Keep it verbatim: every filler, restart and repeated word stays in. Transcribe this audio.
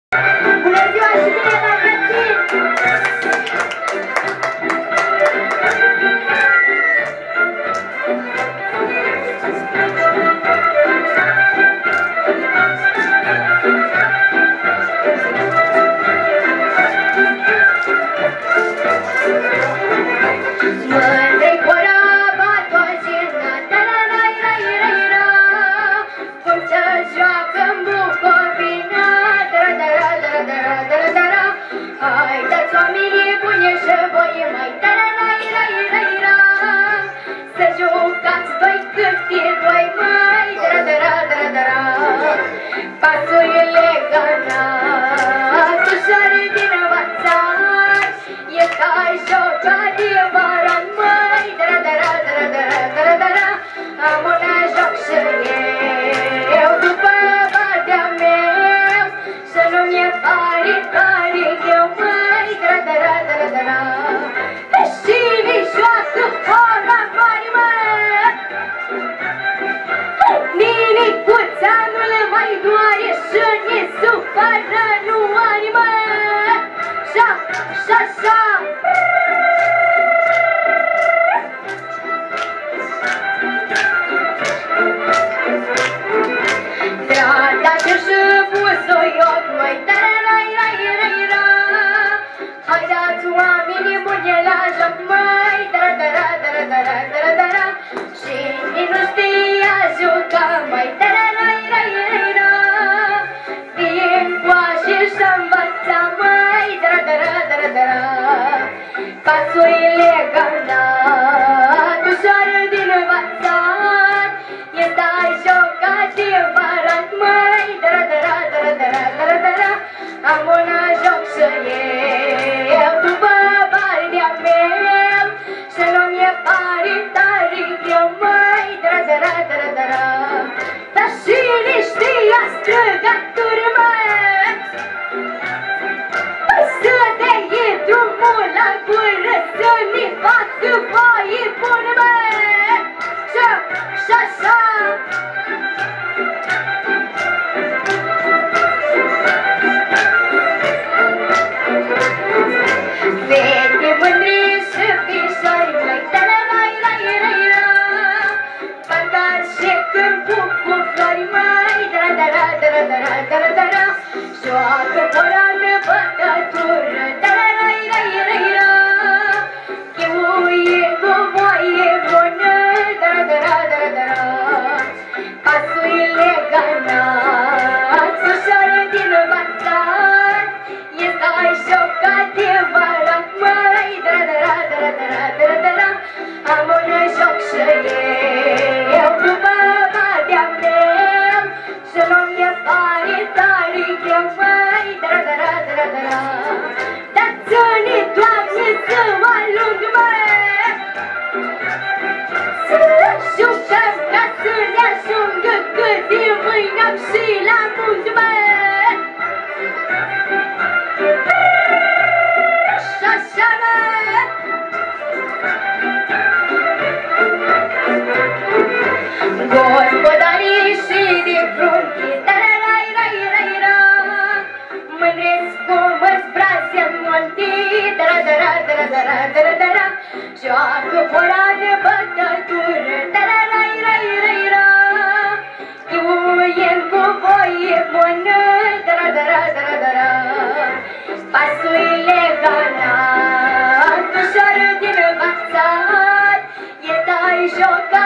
Bună ziua și bine v-am găsit! Mândrei coraba toșina, ta-ra-ra-ra-ra-ra, cum se joacă-n Bucovina, ta-ra-ra-ra-ra-ra-ra-ra. Haideți oamenii buni și voi mai, ta-ra-ra-ra-ra-ra, să jucați voi câte voi mai, ta-ra-ra-ra-ra-ra. Pasurile ganați, ușor din învățat, e ca joc adevărat, măi, da-ra-da-ra-da-ra-da-ra-da-ra. Am un joc și eu după partea meu, să nu mi-e pare tare eu, măi, da-ra-da-ra-da-ra-da-ra. Vezi cine joacă ora mare, măi, ninicuța nu le mai doare și ne supără, nu are, măi, șa, șa, șa. Dragă și busuioc, măi, ta-ra-ra-ra-ra-ra. Haideți oamenii buni la joc, măi, ta-ra-ra-ra-ra-ra-ra-ra. Cine nu știa juca, măi, ta-ra-ra-ra-ra-ra. Vin coașe și învăța, măi, ta-ra-ra-ra-ra-ra. Pasurile ganați, ușor din învățat, e tai joc adevărat, măi, da-ra-da-ra-da-ra-da-ra-da-ra. Am un joc și eu după partea meu, să nu mi-e pare tare greu, măi, da-ra-da-ra-da-ra-da-ra. Dar cine știa strigături, măi, să te iei drumul la gură, să ne facă voie bună, măi, șa, șa, șa. Fete mândri și fișori, măi, ta-ra-ra-ra-ra-ra. Băgați și cânt cu flori, măi, da-ra-da-ra-da-ra-da-ra-da-ra. Joacă porană bătătură, ta-ra-ra-ra-ra-ra. Chiuie cu voie bună, da-ra-da-ra-da-ra-da-ra. Pasurile ganați, ușor din învățat, e tai joc adevărat, măi, da-ra-da-ra-da-ra-da-ra-da-ra. Am un joc și eu după partea meu, să nu mi-e pare tare greu, măi, da-ra-da-ra-da-ra-da-ra. Dați-ne, Doamne, să mă alung, măi, să jucăm ca să ne ajungă, că de mâine am și la muncă, măi. Așa, măi. Gospodarii și de frunte, ta-ra-ra-ra-ra-ra. Mândresc cum îți braze în munte, ta-ra-da-ra-da-ra-da-ra-da-ra. Joacă porană bătătură, ta-ra-ra-ra-ra-ra. Chiuie cu voie bună, ta-ra-da-ra-da-ra-da-ra. Pasurile ganați, ușor din învățat, e tai joc